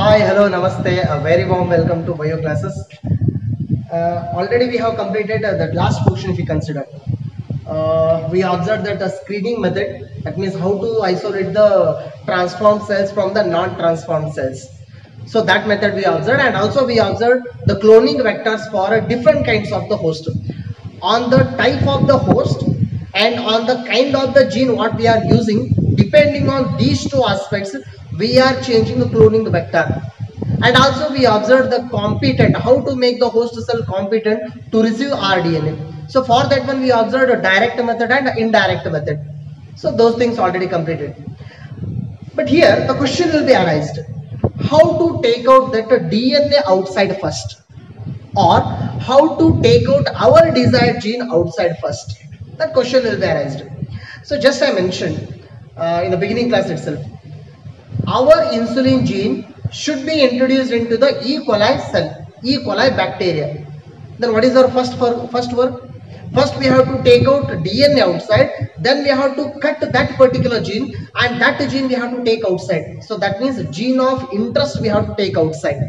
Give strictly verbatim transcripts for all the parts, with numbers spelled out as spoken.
Hi, hello, namaste. A very warm welcome to bio classes. Uh, already we have completed uh, the last portion if you consider. Uh, we observed that the screening method, that means how to isolate the transformed cells from the non-transformed cells. So that method we observed, and also we observed the cloning vectors for uh, different kinds of the host. On the type of the host and on the kind of the gene what we are using, depending on these two aspects, we are changing the cloning vector. And also we observe the competent, how to make the host cell competent to receive R D N A. So for that one we observed a direct method and indirect method. So those things already completed. But here the question will be arised, how to take out that D N A outside first, or how to take out our desired gene outside first. That question will be arised. So just I mentioned uh, in the beginning class itself, our insulin gene should be introduced into the E. coli cell, E. coli bacteria. Then what is our first for first work? First we have to take out D N A outside, then we have to cut that particular gene, and that gene we have to take outside. So that means gene of interest we have to take outside.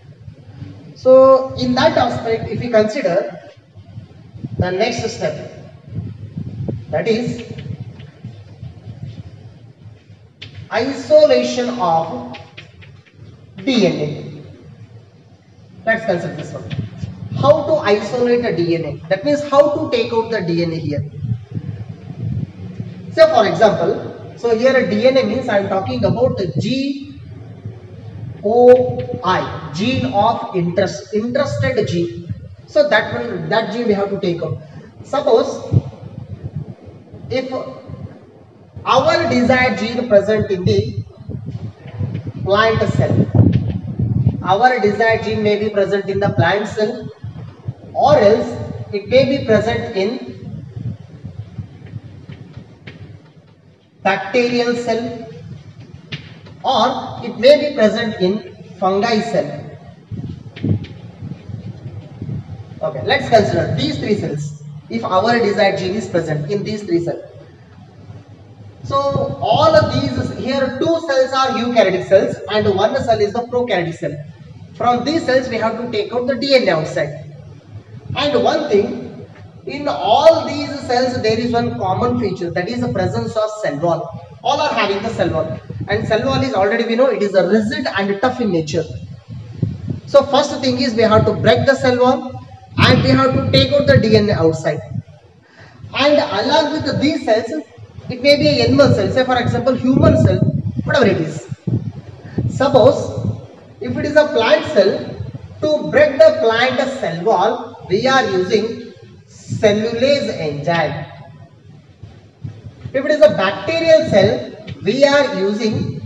So in that aspect, if we consider the next step, that is isolation of D N A. Let's consider this one. How to isolate a D N A? That means how to take out the D N A here. So for example, so here a D N A means I am talking about the G O I, gene of interest, interested gene. So that one, that gene we have to take out. Suppose if our desired gene present in the plant cell, our desired gene may be present in the plant cell, or else it may be present in bacterial cell, or it may be present in fungi cell. Okay, let's consider these three cells. If our desired gene is present in these three cells, so all of these here, two cells are eukaryotic cells and one cell is the prokaryotic cell. From these cells we have to take out the D N A outside. And one thing, in all these cells there is one common feature, that is the presence of cell wall. All are having the cell wall, and cell wall is already we know it is a rigid and tough in nature. So first thing is we have to break the cell wall and we have to take out the D N A outside. And along with these cells, it may be a animal cell, say for example human cell, whatever it is. Suppose if it is a plant cell, to break the plant cell wall, we are using cellulase enzyme. If it is a bacterial cell, we are using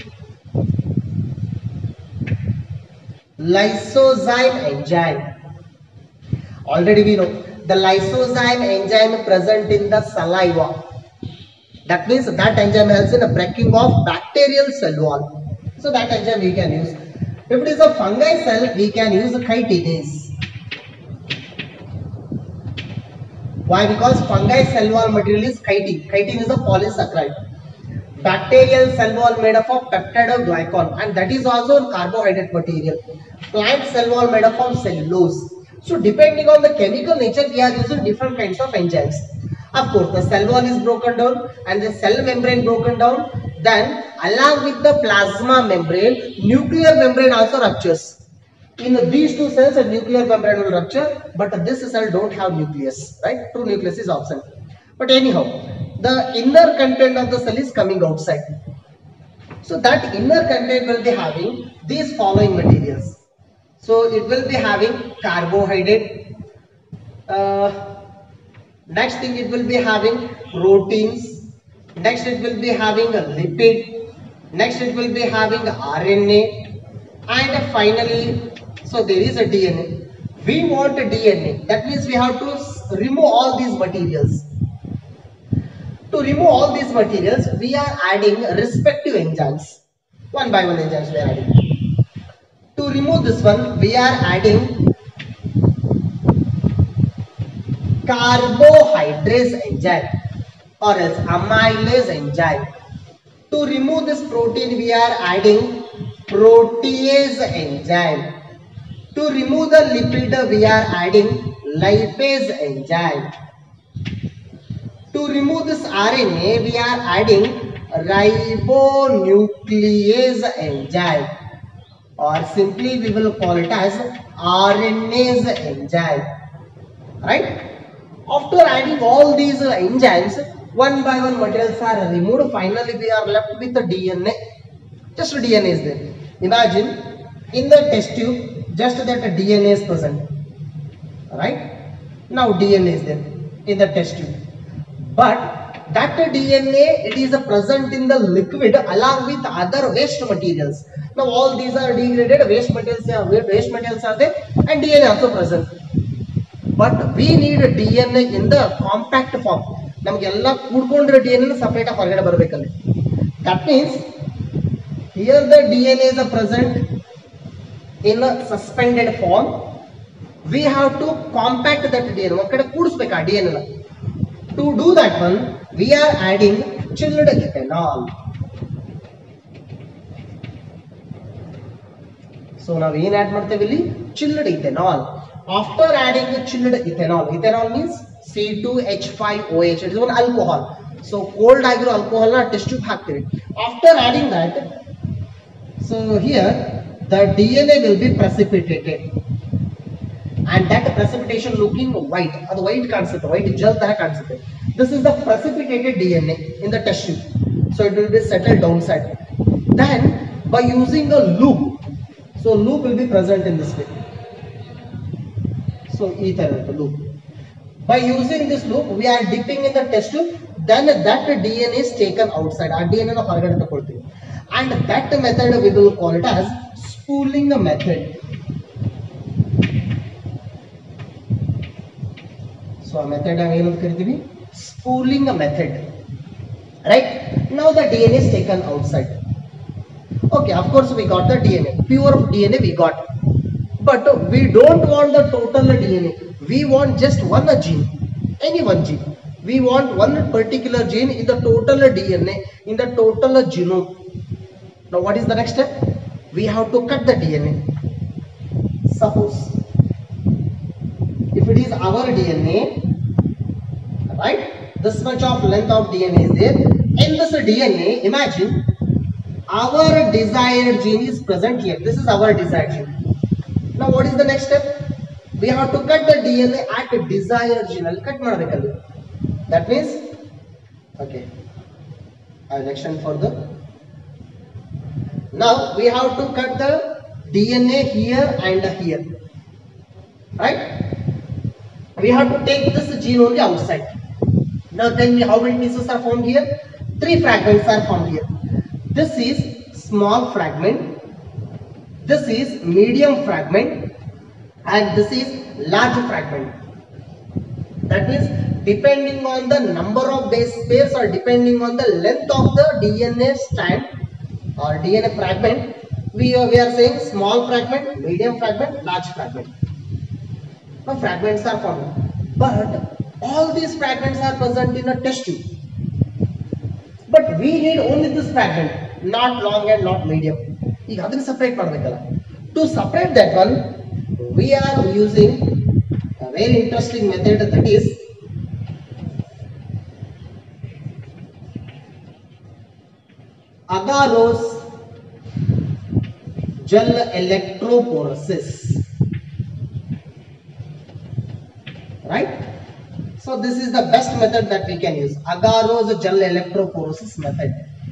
lysozyme enzyme. Already we know the lysozyme enzyme present in the saliva. That means that enzyme helps in the breaking of bacterial cell wall. So that enzyme we can use. If it is a fungi cell, we can use chitinase. Why? Because fungi cell wall material is chitin. Chitin is a polysaccharide. Bacterial cell wall made up of peptidoglycan, and that is also a carbohydrate material. Plant cell wall made up of cellulose. So depending on the chemical nature, we are using different kinds of enzymes. Of course, the cell wall is broken down and the cell membrane broken down. Then along with the plasma membrane, nuclear membrane also ruptures. In these two cells, a nuclear membrane will rupture, but this cell don't have nucleus, right? True nucleus is absent. But anyhow, the inner content of the cell is coming outside. So that inner content will be having these following materials. So it will be having carbohydrate. Uh, next thing it will be having proteins. Next it will be having a lipid. Next it will be having R N A. And finally, so there is a D N A. We want a D N A. That means we have to remove all these materials. To remove all these materials, we are adding respective enzymes. One by one enzymes we are adding. To remove this one, we are adding carbohydrase enzyme or else amylase enzyme. To remove this protein, we are adding protease enzyme. To remove the lipid, we are adding lipase enzyme. To remove this R N A, we are adding ribonuclease enzyme, or simply we will call it as RNase enzyme. Right? After adding all these uh, enzymes, one by one materials are removed. Finally, we are left with the D N A. Just D N A is there. Imagine in the test tube, just that D N A is present. Right? Now D N A is there in the test tube. But that D N A, it is present in the liquid along with other waste materials. Now all these are degraded waste materials. Waste materials are there, and D N A also present. But we need a D N A in the compact form. Namagella kudkondre D N A separate horgade barbekalli. That means here the D N A is present in a suspended form. We have to compact that D N A. Okkade kudusbeka D N A. To do that one, we are adding chilled ethanol. So now we add martevili chilled ethanol. After adding the chilled ethanol, ethanol means C two H five O H. It is one alcohol. So cold agro alcohol na test tube haaktivi. After adding that, so here the D N A will be precipitated, and that precipitation looking white. Adu white kanisute, white gel tara kanisute. This is the precipitated D N A in the test tube. So it will be settled downside. Then by using a loop, so loop will be present in this way. So ether loop. By using this loop, we are dipping in the test tube. Then that D N A is taken outside. Our D N A horgade takolthivi. And that method we will call it as spooling method. So a method ಏನು ಕರಿತೀವಿ? Spooling method. Right? Now the D N A is taken outside. Okay, of course we got the D N A. Pure D N A we got. But we don't want the total D N A. We want just one gene. Any one gene. We want one particular gene in the total D N A, in the total genome. Now what is the next step? We have to cut the D N A. Suppose if it is our D N A, right, this much of length of D N A is there. In this D N A, imagine our desired gene is present here. This is our desired gene. Now what is the next step? We have to cut the D N A at desired gene. I'll cut madbekalli. That means, okay, I will extend further. Now we have to cut the D N A here and here. Right? We have to take this gene only outside. Now tell me how many pieces are formed here? Three fragments are formed here. This is small fragment, this is medium fragment, and this is large fragment. That means depending on the number of base pairs or depending on the length of the D N A strand or D N A fragment, we are, we are saying small fragment, medium fragment, large fragment. Now fragments are formed, but all these fragments are present in a test tube. But we need only this fragment, not long and not medium. ಈಗ ಅದನ್ನ separate ಮಾಡಬೇಕಲ್ಲ. To separate that one, we are using a very interesting method, that is agarose gel electrophoresis. Right? So this is the best method that we can use, agarose gel electrophoresis method.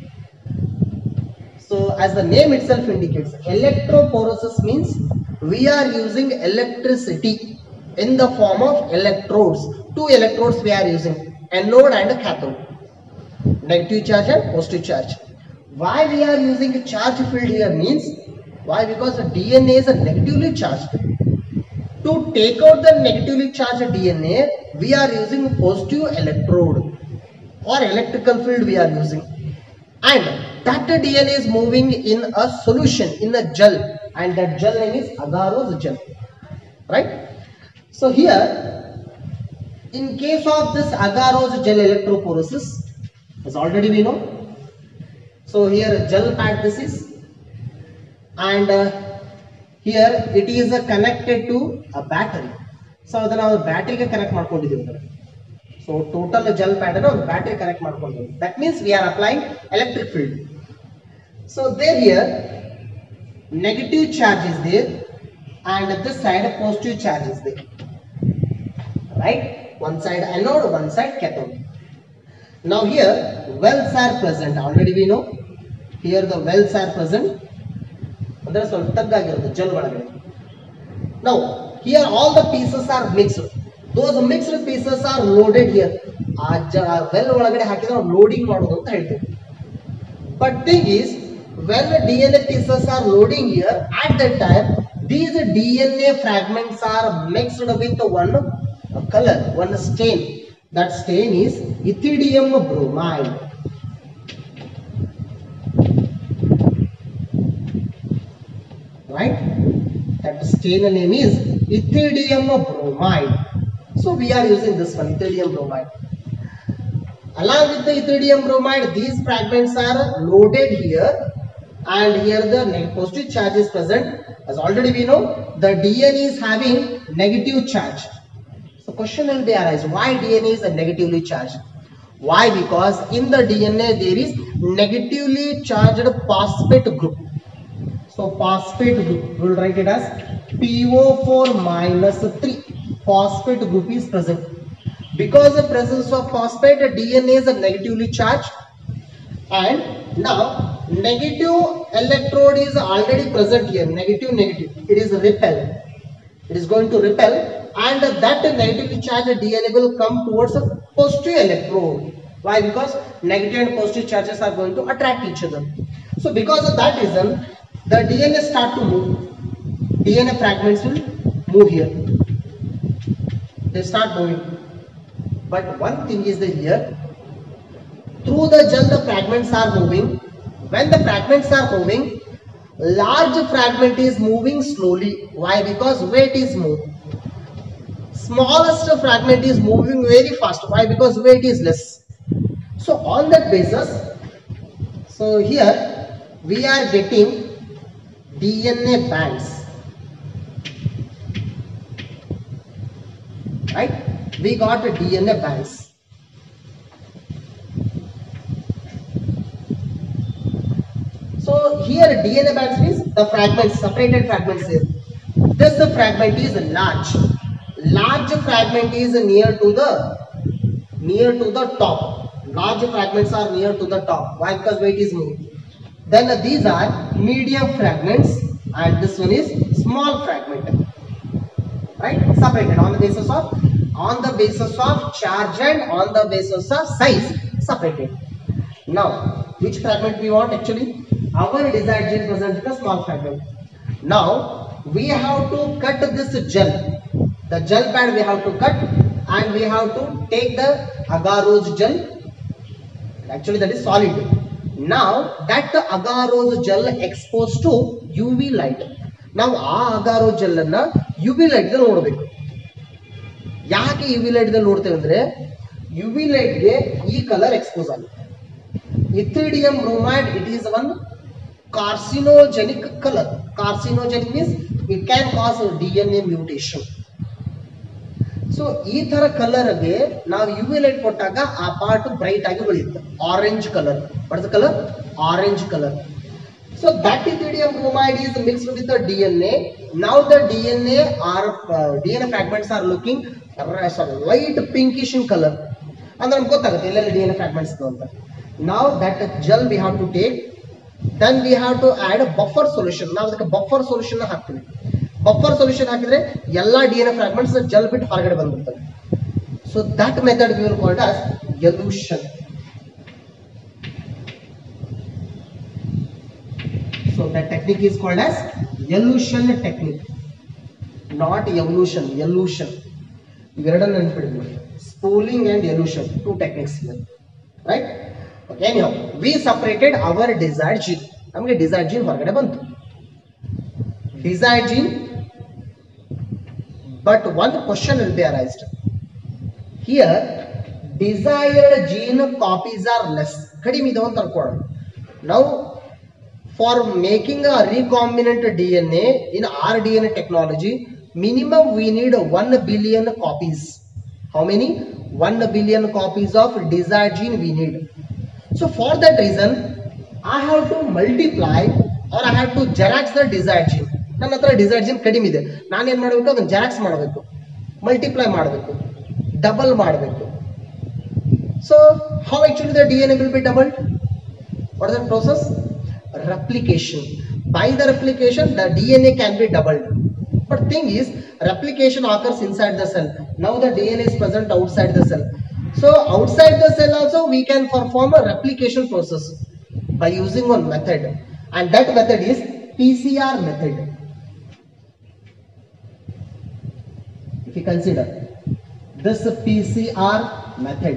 So as the name itself indicates, electrophoresis means we are using electricity in the form of electrodes. Two electrodes we are using, anode and cathode, negative charge and positive charge. Why we are using a charge field here means, why? Because the D N A is a negatively charged. To take out the negatively charged D N A, we are using positive electrode or electrical field we are using, and that D N A is moving in a solution, in a gel, and that gel name is agarose gel. Right? So here, in case of this agarose gel electrophoresis, as already we know, so here gel pad this is, and uh, here it is uh, connected to a battery. So adana ನಾವು battery ಗೆ connect ಮಾಡ್ಕೊಂಡಿದ್ದೀವಿ ಅದನ್ನ. So total gel pattern on battery connect ಮಾಡ್ಕೊಂಡಿದ್ದೀವಿ. That means we are applying electric field. So there here negative charge is there and this side positive charge is there. Right? One side anode, one side cathode. Now here wells are present. Already we know. Here the wells are present. There is a gel. Now here all the pieces are mixed. Those mixed pieces are loaded here. Well ಒಳಗಡೆ ಹಾಕಿದ್ರೆ loading ಮಾಡೋದು ಅಂತ ಹೇಳ್ತೀವಿ. But thing is, when the D N A pieces are loading here, at that time these D N A fragments are mixed with one color, one stain. That stain is ethidium bromide. Right? That stain name is ethidium bromide. So we are using this one, ethidium bromide. Along with the ethidium bromide, these fragments are loaded here, and here the positive charge is present. As already we know, the D N A is having negative charge. So question will be arise, why D N A is negatively charged? Why? Because in the D N A there is negatively charged phosphate group. So phosphate group, we will write it as P O four minus three. Phosphate group is present. Because of presence of phosphate, D N A is negatively charged, and now negative electrode is already present here. Negative, negative. It is repel. It is going to repel, and that negatively charged D N A will come towards a positive electrode. Why? Because negative and positive charges are going to attract each other. So because of that reason, the D N A start to move. D N A fragments will move here. They start moving. But one thing is that here, through the gel the fragments are moving. When the fragments are moving, large fragment is moving slowly. Why? Because weight is more. Smallest fragment is moving very fast. Why? Because weight is less. So on that basis, so here we are getting D N A bands. Right? We got D N A bands. So here D N A bands means the fragments, separated fragments here. This the fragment is large. Large fragment is near to the near to the top. Large fragments are near to the top. Why? Because weight is more. Then uh, these are medium fragments, and this one is small fragment. Right? Separated on the basis of on the basis of charge and on the basis of size, separated. Now, which fragment we want actually? Our desired gel present in a small fragment. Now, we have to cut this gel. The gel pad we have to cut, and we have to take the agarose gel. Actually, that is solid. Now, that agarose gel exposed to U V light. Now, ಆ agarose gel ಅನ್ನ U V light ದಲ್ಲಿ ನೋಡಬೇಕು. ಯಾಕೆ U V light ದಲ್ಲಿ ನೋಡ್ತೇವೆ ಅಂದ್ರೆ U V light ಗೆ ಈ ಕಲರ್ ಎಕ್ಸ್ಪೋಸ್ ಆಗುತ್ತೆ. Ethidium bromide, it is one carcinogenic color. Carcinogenic means it can cause D N A mutation. So ಈ ತರ ಕಲರ್ ಗೆ ನಾವು U V light ಕೊಟ್ಟಾಗ ಆ ಪಾರ್ಟ್ ಬ್ರೈಟ್ ಆಗಿ ಬೆಳೆಯುತ್ತೆ. Orange colour. What is the color? Orange color. So that ethidium bromide is mixed with the D N A. Now the D N A are uh, D N A fragments are looking uh, sorry, light pinkish in color. And then D N A fragments. Now that gel we have to take. Then we have to add a buffer solution. Now the buffer solution happen. Buffer solution hakidre ella D N A fragments gel bit ಹೊರಗಡೆ ಬಂದ್ಬಿಡ್ತವೆ. So that method we will call it as elution. So that technique is called as elution technique, not evolution. Elution. Iveradanu ನೆನಪಿಡಬೇಕು. Spooling and elution, two techniques here, right? Okay, anyhow, we separated our desired gene. ನಮಗೆ desired gene ಹೊರಗಡೆ ಬಂತು. Desired gene, but one question will be arised. Here, desired gene copies are less. ಕಡಿಮೆ ಇದೆ ಅಂತ ಅನ್ಕೊಳ್ಳೋಣ. Now, For making a recombinant D N A in R D N A technology, minimum we need one billion copies. How many? one billion copies of desired gene we need. So for that reason, I have to multiply or I have to xerox the desired gene. ನನ್ನ ಹತ್ರ desired gene ಕಡಿಮೆ ಇದೆ, ನಾನು ಏನು ಮಾಡಬೇಕು, ಅದನ್ನು xerox ಮಾಡಬೇಕು, multiply ಮಾಡಬೇಕು, ಡಬಲ್ ಮಾಡಬೇಕು. So how actually the D N A will be doubled? What is the process? Replication. By the replication, the D N A can be doubled. But thing is, replication occurs inside the cell. Now the D N A is present outside the cell. So outside the cell also we can perform a replication process by using one method, and that method is P C R method. If you consider this P C R method,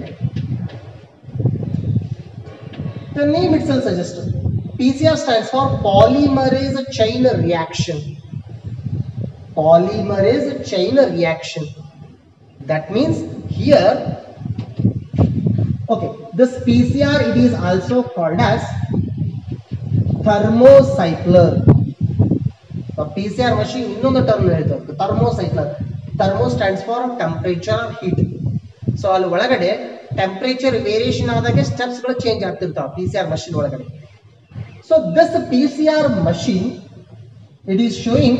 the name itself suggests P C R stands for polymerase chain reaction. Polymerase chain reaction. That means here, okay, this P C R, it is also called as thermocycler. The P C R machine ಇನ್ನೊಂದು term ಹೇಳ್ತಾರೆ, thermocycler. Thermo stands for temperature or heat. So ಅಲ್ಲಿ ಒಳಗಡೆ temperature variation ಆದಾಗೆ steps ಗಳು change ಆಗ್ತಿರ್ತಾವೆ P C R machine ಒಳಗಡೆ. So this P C R machine, it is showing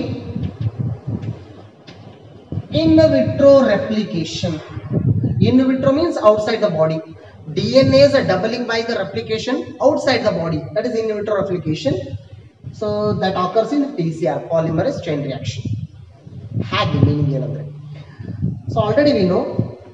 in vitro replication. In vitro means outside the body. D N A is doubling by the replication outside the body. That is in vitro replication. So that occurs in P C R, polymerase chain reaction. Had the meaning ಏನಂದ್ರೆ, so already we know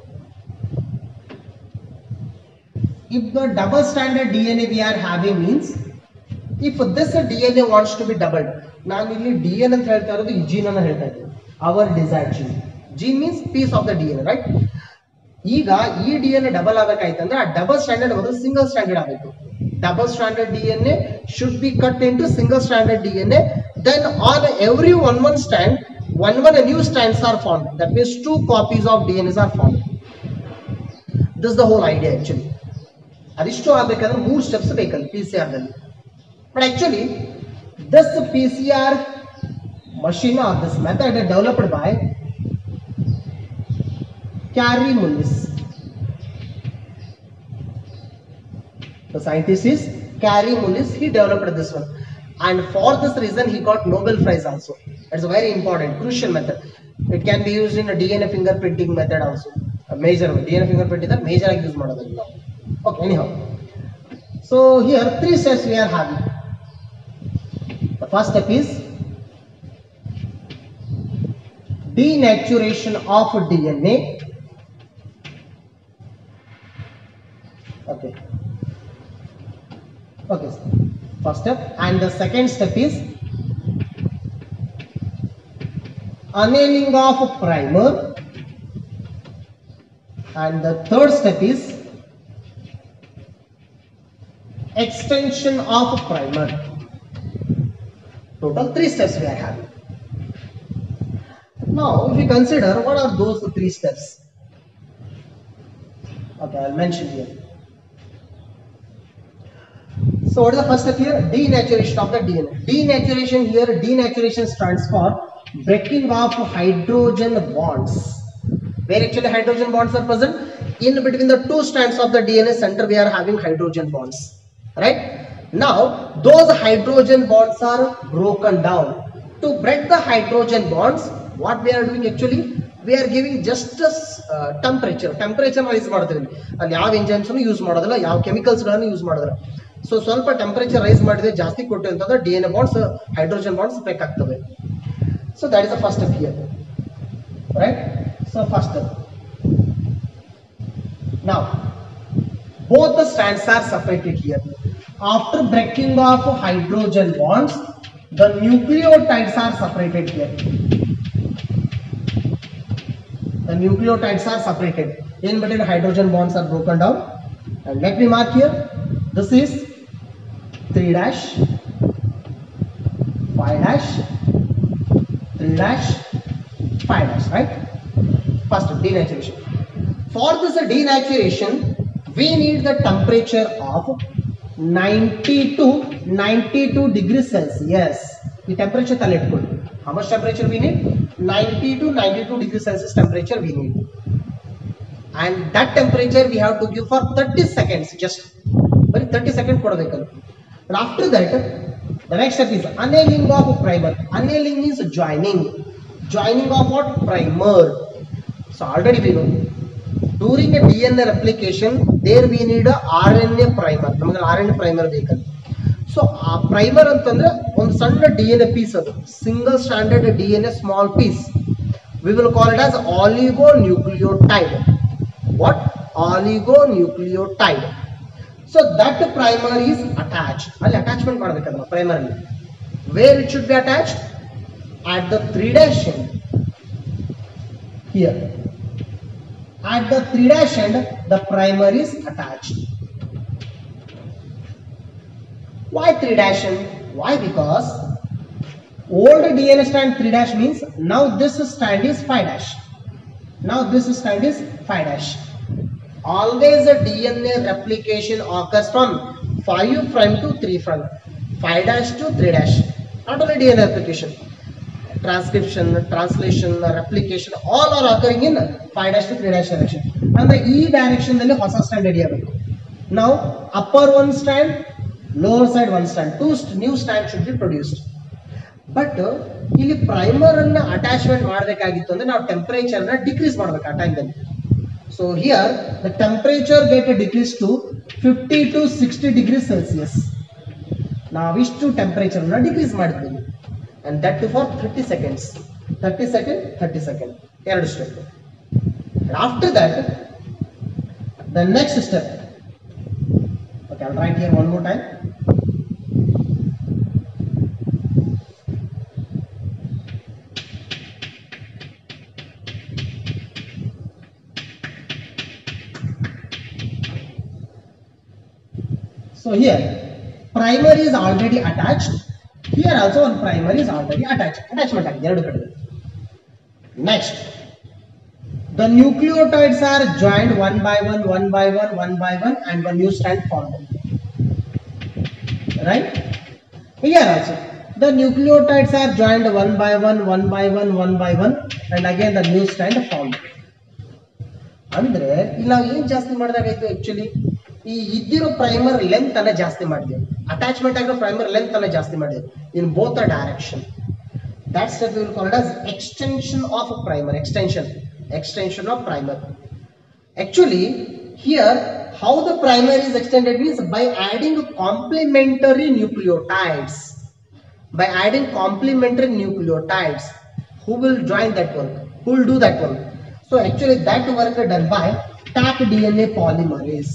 if the double stranded D N A we are having means, if this D N A wants to be doubled, ನಾನು ಇಲ್ಲಿ D N A ಅಂತ ಹೇಳ್ತಾ ಇರೋದು ಈ gene ಅನ್ನು ಹೇಳ್ತಾ ಇದ್ದೀನಿ, our desired gene. Gene means piece of the D N A, right? ಈಗ ಈ D N A ಡಬಲ್ ಆಗಬೇಕಾಯ್ತಂದ್ರೆ ಆ ಡಬಲ್ ಸ್ಟ್ಯಾಂಡರ್ಡ್ ಬದಲು ಸಿಂಗಲ್ ಸ್ಟ್ಯಾಂಡರ್ಡ್ ಆಗಬೇಕು. Double stranded D N A should be cut into single stranded D N A. Then on every one one strand, one one new strands are formed. That means two copies of D N As are formed. This is the whole idea actually. Adishtu agbekanದ್ರೆ ಮೂರು steps ಬೇಕಲ್ಲ P C R ನಲ್ಲಿ. But actually this P C R machine or this method is developed by Kary Mullis. The scientist is Kary Mullis. He developed this one, and for this reason he got Nobel Prize also. It's a very important, crucial method. It can be used in a D N A fingerprinting method also. A major D N A fingerprint is a major use model now. Okay, anyhow. So here three steps we are having. The first step is denaturation of D N A. Okay. Okay, first step, and the second step is annealing of primer, and the third step is extension of primer. Total three steps we are having. Now if we consider what are those three steps, okay, I'll mention here. So what is the first step here? Denaturation of the D N A. Denaturation here, denaturation stands for breaking of hydrogen bonds. Where actually hydrogen bonds are present? In between the two strands of the D N A center we are having hydrogen bonds. Right? Now those hydrogen bonds are broken down. To break the hydrogen bonds, what we are doing actually? We are giving just a uh, temperature. Temperature rise ಮಾಡ್ತೀವಿ. ಅಲ್ಲಿ ಯಾವ enzymes ಅನ್ನು use ಮಾಡೋದಿಲ್ಲ, ಯಾವ chemicals ಗಳನ್ನು use ಮಾಡೋದಿಲ್ಲ. So ಸ್ವಲ್ಪ temperature rice ಮಾಡಿದ್ರೆ ಜಾಸ್ತಿ ಕೊಟ್ಟು ಅಂತಂದ್ರೆ D N A bonds hydrogen bonds break ಆಗ್ತವೆ. So that is the first step here, right? So first now both the strands are separated here. After breaking of hydrogen bonds, the nucleotides are separated here. The nucleotides are separated. In between hydrogen bonds are broken down. And let me mark here. This is three dash, five dash, three dash, five dash, right? First denaturation. For this denaturation, we need the temperature of ninety to ninety-two degrees Celsius. Yes, the temperature tale itkolli. How much temperature we need? ninety to ninety-two degrees Celsius temperature we need, and that temperature we have to give for thirty seconds. Just very thirty seconds kodabekalla. And after that, the next step is annealing of primer. Annealing means joining. Joining of what? Primer. So already we know during a D N A replication there we need a R N A primer. ನಮಗೆ R N A primer ಬೇಕಲ್ಲ. So ಆ primer ಅಂತಂದ್ರೆ ಒಂದು ಸಣ್ಣ D N A piece, ಅದು single stranded D N A small piece. We will call it as oligonucleotide. What? Oligonucleotide. So that primer is attached. ಅಲ್ಲಿ attachment ಮಾಡಬೇಕಲ್ಲ primer ಅಲ್ಲಿ. Where it should be attached? At the three dash end. Here. At the three dash end, the primer is attached. Why three dash end? Why? Because old D N A strand three dash means now this strand is five dash. Now this strand is five dash. Always a D N A replication occurs from five prime to three prime, five dash to three dash. Not only D N A replication, transcription, translation, replication, all are occurring in five dash to three dash direction. And the E direction dalli hosa strand ready agಬೇಕು. Now upper one strand, lower side one strand, two new strands should be produced. But ಇಲ್ಲಿ primer ಅನ್ನ attachment ಮಾಡಬೇಕಾಗಿತ್ತು ಅಂದ್ರೆ ನಾವು temperature ನ decrease ಮಾಡಬೇಕು ಆ time ದಲ್ಲಿ. So here the temperature get decreased to fifty to sixty degrees Celsius. ನಾವಿಷ್ಟು temperature ನ decrease ಮಾಡಿದ್ವಿ. And that too for thirty seconds. thirty second, thirty second. ಎರಡು step. And after that, the next step. Okay, I'll write here one more time. So here, primer is already attached. Here also one primer is already attached. Attachment agide ಎರಡು ಕಡೆ. Next, the nucleotides are joined one by one, one by one, one by one, and one new strand formed. Right? Here also, the nucleotides are joined one by one, one by one, one by one, and again the new strand formed. ಅಂದ್ರೆ ಇಲ್ಲಿ ನಾವು ಏನು ಜಾಸ್ತಿ ಮಾಡಿದಾಗಾಯ್ತು actually ಈ ಇದ್ದಿರೋ primer length ಅನ್ನ ಜಾಸ್ತಿ ಮಾಡಿದ್ವಿ, attachment ಆಗಿರೋ ಪ್ರೈಮರ್ ಲೆಂತ್ ಅನ್ನ ಜಾಸ್ತಿ ಮಾಡಿದ್ವಿ in both the direction. That's what we will call it as extension of a primer. Extension, extension of primer. Actually, here how the primer is extended means by adding complementary nucleotides. By adding complementary nucleotides, who will join that one? Who will do that one? So actually, that work is done by Taq D N A polymerase.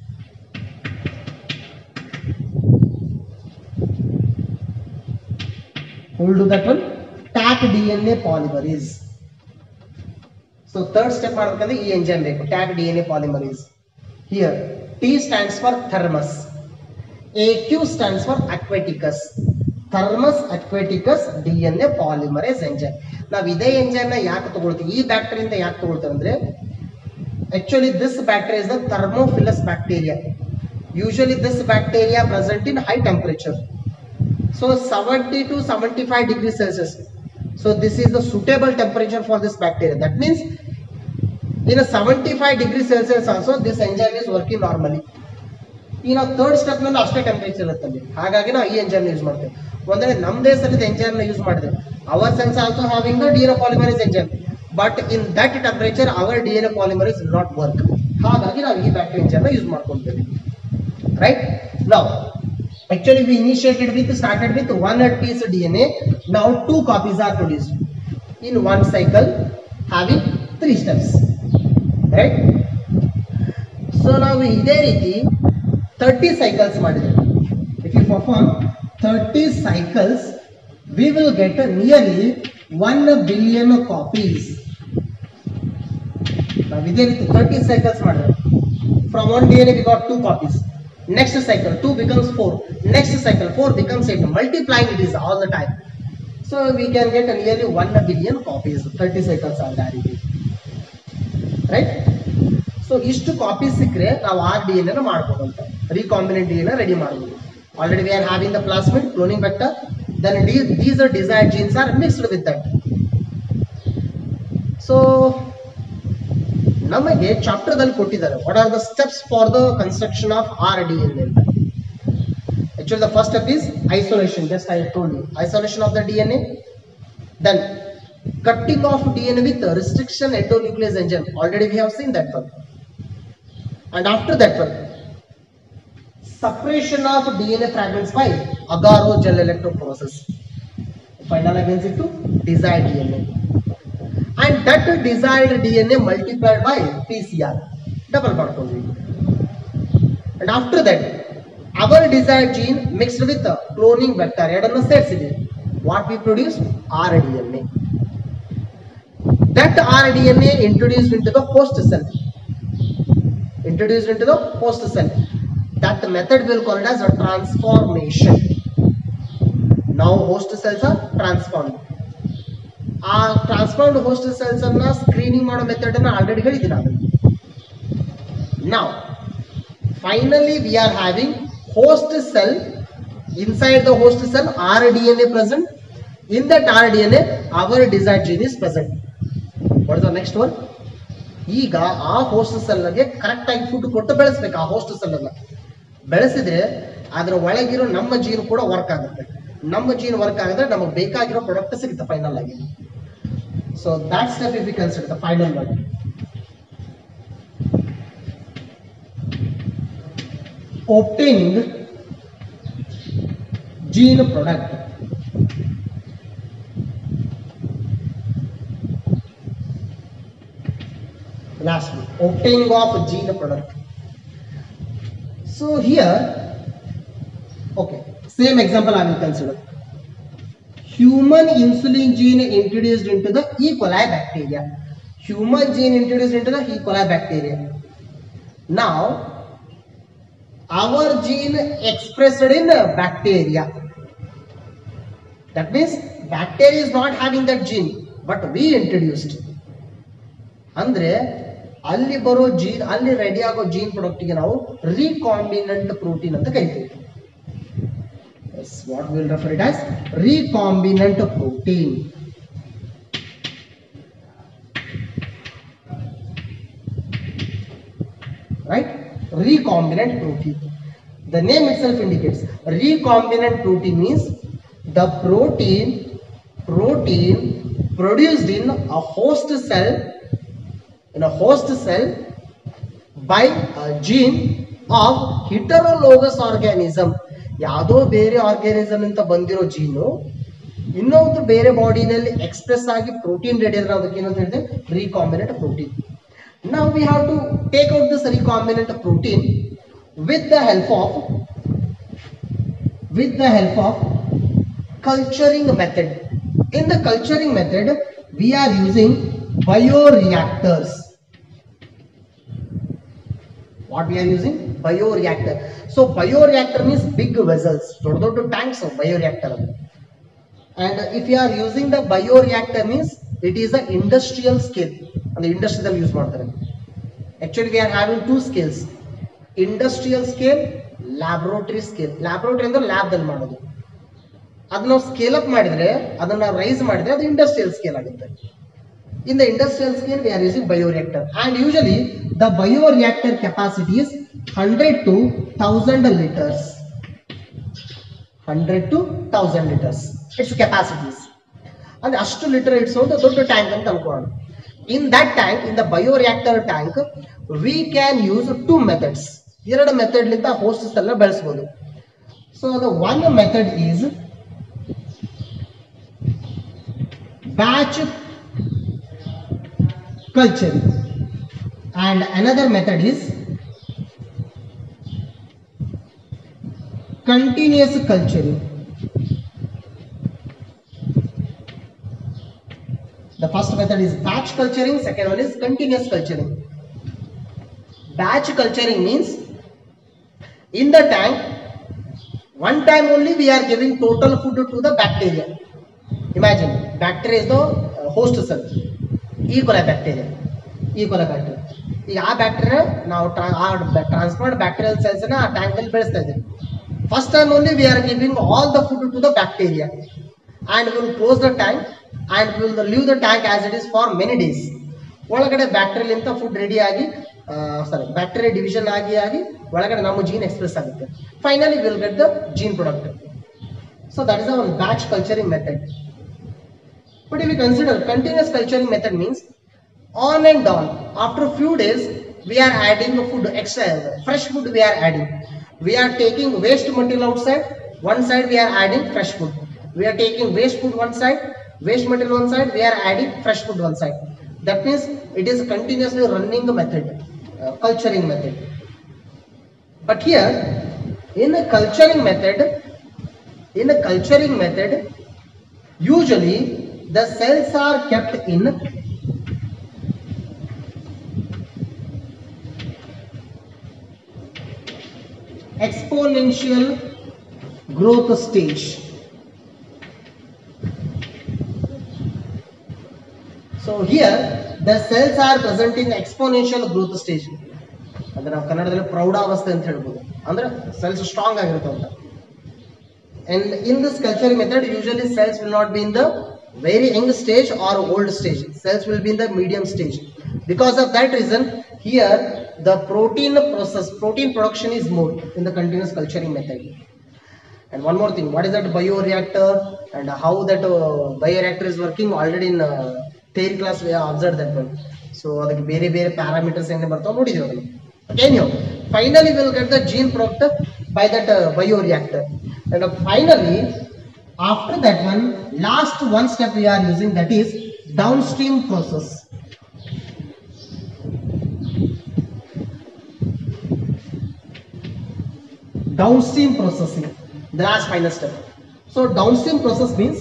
Who will do that one? Taq D N A polymerase. So third step ಮಾಡಬೇಕಂದ್ರೆ ಈ enzyme ಬೇಕು, Taq D N A polymerase. Here T stands for thermus, A Q stands for aquaticus. Thermus aquaticus D N A polymerase enzyme. ನಾವು ಇದೇ enzyme ನ ಯಾಕೆ ತಗೊಳ್ತೀವಿ, ಈ bacteria ಇಂದ ಯಾಕೆ ತಗೊಳ್ತೀವಿ ಅಂದ್ರೆ actually this bacteria is the thermophilus bacteria. Usually this bacteria present in high temperature. So seventy to seventy-five degrees Celsius. So this is the suitable temperature for this bacteria. That means in a seventy-five degrees Celsius also this enzyme is working normally. In a third step ನಲ್ಲಿ ಅಷ್ಟೇ temperature ಇರುತ್ತೆ. ಹಾಗಾಗಿ ನಾವು ಈ enzyme use ಮಾಡ್ತೇವೆ. ಒಂದ್ರೆ ನಮ್ಮ ದೇಶದಲ್ಲಿ enzyme ನ ಯೂಸ್ ಮಾಡಿದ್ರೆ our cells also having the D N A polymerase enzyme, but in that temperature our D N A polymerase will not work. ಹಾಗಾಗಿ ನಾವು ಈ ಬ್ಯಾಕ್ಟೀರಿಯಾ ಎಂಜೈಮ್ ನ ಯೂಸ್ ಮಾಡ್ಕೊಳ್ತೇವೆ. Right? Now actually we initiated with started with one piece D N A. Now two copies are produced in one cycle having three steps. Right? So now we ಇದೇ ರೀತಿ thirty cycles ಮಾಡಿದ್ರೆ, if you perform thirty cycles we will get nearly one billion copies. Now ಇದೇ ರೀತಿ thirty cycles ಮಾಡಿದ್ರೆ from one D N A we got two copies. Next cycle two becomes four, next cycle four becomes eight, multiplying it is all the time. So we can get nearly one billion copies. thirty cycles are there, right? So so ಇಷ್ಟು copy ಸಿಕ್ಕರೆ ನಾವು R D N ಅನ್ನು ಮಾಡ್ಬೋದು ಅಂತ, recombinant D N ready ಮಾಡ್ಬೋದು. Already we are having the plasmid cloning vector, then these are desired genes are mixed with that. So ನಮಗೆ chapter ದಲ್ಲಿ ಕೊಟ್ಟಿದ್ದಾರೆ what are the steps for the construction of R D N A. Actually, the first step is isolation. Just I told you, isolation of the D N A. Then cutting off D N A with restriction endonuclease enzyme. Already we have seen that one. And after that one, separation of D N A fragments by agar-o gel electrophoresis. Final against it to desired D N A. And that desired D N A multiplied by P C R. Double barcode. And after that, our desired gene mixed with the cloning vector ಎರಡನ್ನು ಸೇರಿಸಿದೆ, what we produce R D N A. That R D N A introduced into the host cell, introduced into the host cell. That method will call it as a transformation. Now host cells are transformed. ಆ transformed host cells ಅನ್ನ screening ಮಾಡೋ method ಅನ್ನ already ಹೇಳಿದ್ದೀನಿ ನಾನು. Now finally we are having host cell. Inside the host cell R D N A present. In that R D N A our desired gene is present. What is the next one? ಈಗ ಆ host cell ಗೆ correct ಆಗಿ food ಕೊಟ್ಟು ಬೆಳೆಸಬೇಕು. ಆ host cell ಅನ್ನ ಬೆಳೆಸಿದ್ರೆ ಅದರ ಒಳಗಿರೋ ನಮ್ಮ ಜೀನ್ ಕೂಡ ವರ್ಕ್ ಆಗುತ್ತೆ. ನಮ್ಮ ಜೀನ್ ವರ್ಕ್ ಆಗಿದ್ರೆ ನಮಗೆ ಬೇಕಾಗಿರೋ ಪ್ರಾಡಕ್ಟ್ ಸಿಗುತ್ತೆ ಫೈನಲ್ ಆಗಿ. So that step if we consider the final one. Obtaining gene product. Lastly, obtaining of gene product. So here, okay, same example I will consider. Human insulin gene introduced into the E. coli bacteria. Human gene introduced into the E. coli bacteria. Now our gene expressed in bacteria. That means bacteria is not having that gene, but we introduced. Andre ಅಲ್ಲಿ ಬರೋ gene, ಅಲ್ಲಿ ready ಆಗೋ gene product ಗೆ ನಾವು recombinant protein ಅಂತ ಕರಿತೀವಿ. Yes, what we will refer it as recombinant protein. Right? Recombinant protein. The name itself indicates recombinant protein means the protein protein produced in a host cell, in a host cell by a gene of heterologous organism. ಯಾವುದೋ ಬೇರೆ organism ಅಂತ ಬಂದಿರೋ gene ಇನ್ನೊಂದು ಬೇರೆ ಬಾಡಿನಲ್ಲಿ express ಆಗಿ protein ready ಆದ್ರೆ ಅದಕ್ಕೆ ಏನಂತ ಹೇಳಿದ್ರೆ recombinant protein. Now we have to take out this recombinant protein with the help of with the help of culturing method. In the culturing method, we are using bioreactors. What we are using? Bioreactor. So bioreactor means big vessels, dod dod tanks of bioreactor. And if you are using the bioreactor means it is an industrial scale. And the industrial use ಮಾಡ್ತಾರೆ. Actually we are having two scales, industrial scale, laboratory scale. Laboratory ಅಂದ್ರೆ lab ದಲ್ಲಿ ಮಾಡೋದು. ಅದನ್ನ ನಾವು scale up ಮಾಡಿದ್ರೆ, ಅದನ್ನ raise ಮಾಡಿದ್ರೆ ಅದು ಇಂಡಸ್ಟ್ರಿಯಲ್ ಸ್ಕೇಲ್ ಆಗುತ್ತೆ. In the industrial scale we are using bioreactor, and usually the bioreactor capacity is one hundred to one thousand liters. one hundred to one thousand liters its capacities. And ಅಷ್ಟು litre ಇಟ್ಸೋದು ದೊಡ್ಡ tank ಅಂತ ಅನ್ಕೊಳ್ಳೋಣ. In that tank, in the bioreactor tank, we can use two methods. ಎರಡು method ಲಿಂದ hosts ಎಲ್ಲ ಬೆಳೆಸಬಹುದು. So the one method is batch culture, and another method is continuous culturing. The first method is batch culturing, second one is continuous culturing. Batch culturing means in the tank one time only we are giving total food to the bacteria. Imagine bacteria is the host cell, E. coli bacteria, E. coli bacteria. ಈಗ ಆ bacteria ನಾವು transferred bacterial cells ನ ಆ tank ಅಲ್ಲಿ ಬೆಳೆಸ್ತಾ ಇದ್ದೀವಿ. First time only we are giving all the food to the bacteria and we will close the tank and we will leave the tank as it is for many days. ಒಳಗಡೆ bacterial ಇಂತ food ready ಆಗಿ sorry bacteria division ಆಗಿ ಆಗಿ ಒಳಗಡೆ ನಮ್ಮ gene express ಆಗುತ್ತೆ. Finally will get the gene product. So that is our batch culturing method. But if you consider continuous culturing method means on and on after few days we are adding the food extra fresh food we are adding. We are taking waste material outside, one side we are adding fresh food. We are taking waste food one side, waste material one side, we are adding fresh food one side. That means it is continuously running the method, uh, culturing method. But here in a culturing method, in a culturing method, usually the cells are kept in exponential growth stage. So here the cells are present in exponential growth stage. ಅಂದ್ರೆ ನಾವು ಕನ್ನಡದಲ್ಲಿ ಪ್ರೌಢಾವಸ್ಥೆ ಅಂತ ಹೇಳ್ಬೋದು, ಅಂದ್ರೆ cells strong ಆಗಿರುತ್ತೆ ಅಂತ. And in this culturing method usually cells will not be in the very young stage or old stage. Cells will be in the medium stage. Because of that reason here the protein process, protein production is more in the continuous culturing method. And one more thing, what is that bioreactor and how that uh, bioreactor is working, already in uh, theory class we have observed that one. So ಅದಕ್ಕೆ ಬೇರೆ ಬೇರೆ parameters ಏನೇ ಬರ್ತಾವೆ ನೋಡಿದ್ದೀವಿ ಅದನ್ನು. Okay, anyhow, finally we will get the gene product by that uh, bioreactor. And uh, finally after that one, last one step we are using, that is downstream process. Downstream processing, the last final step. So downstream process means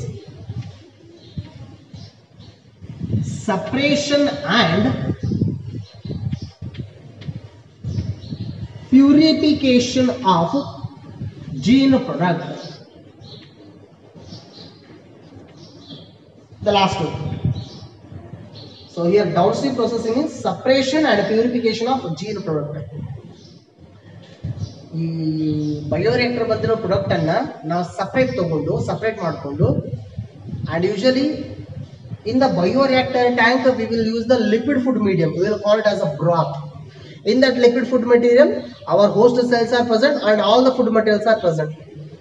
separation and purification of gene product. The last one. So here downstream processing is separation and purification of gene product. ಈ bioreactor ಬಂದಿರೋ product ಅನ್ನ ನಾವು separate ತಗೊಂಡು separate ಮಾಡಿಕೊಂಡು, and usually in the bioreactor tank we will use the liquid food medium. We will call it as a broth. In that liquid food material our host cells are present and all the food materials are present.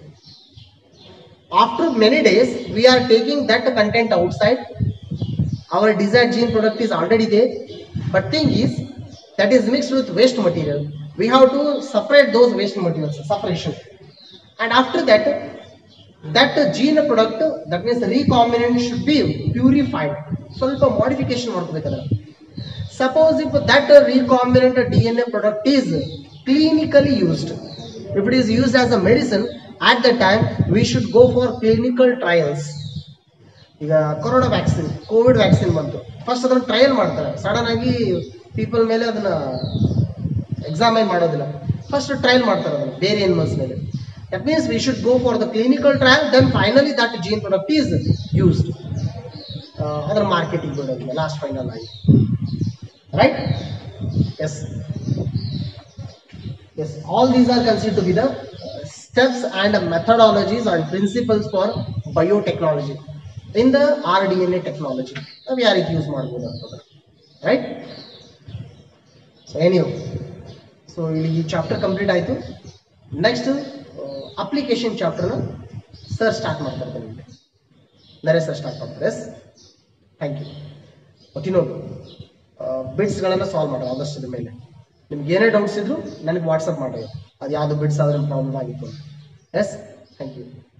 After many days we are taking that content outside. Our desired gene product is already there, but thing is that is mixed with waste material. We have to separate those waste materials, separation, and after that that gene product, that means recombinant, should be purified. ಸ್ವಲ್ಪ modification ಮಾಡ್ಕೋಬೇಕಾದ್ರೆ, suppose if that recombinant D N A product is clinically used, if it is used as a medicine, at the time we should go for clinical trials. ಈಗ corona vaccine, covid vaccine ಬಂತು, first ಅದನ್ನ trial ಮಾಡ್ತಾರೆ. Sudden ಆಗಿ people ಮೇಲೆ ಅದನ್ನ examine ಮಾಡೋದಿಲ್ಲ, first trial ಮಾಡ್ತಾರೆ ಅದನ್ನ ಬೇರೆ ಎನಿಮಲ್ಸ್ ಮೇಲೆ. That means we should go for the clinical trial, then finally that gene product is used. Uh, other marketing product, the last final line, right? Yes, yes. All these are considered to be the steps and methodologies and principles for biotechnology in the R D N A technology. We are use ಮಾಡಬಹುದು, right? So anyhow, so ಈ chapter complete ಆಯ್ತು. Next application ಚಾಪ್ಟರ್ನ sir start ಮಾಡ್ತಾರೆ, ನಿಮಗೆ Naresh sir start ಮಾಡ್ತಾರೆ. Yes, thank you. ಮತ್ತು ಇನ್ನೊಂದು ಬಿಟ್ಸ್ಗಳನ್ನು solve ಮಾಡೋದು ಆದಷ್ಟು ಮೇಲೆ. ನಿಮ್ಗೆ ಏನೇ ಡೌಟ್ಸ್ ಇದ್ರು ನನಗೆ ವಾಟ್ಸಪ್ ಮಾಡೋದು, ಅದು ಯಾವುದು ಬಿಟ್ಸ್ ಆದ್ರೆ ಪ್ರಾಬ್ಲಮ್ ಆಗಿತ್ತು. Yes, thank you.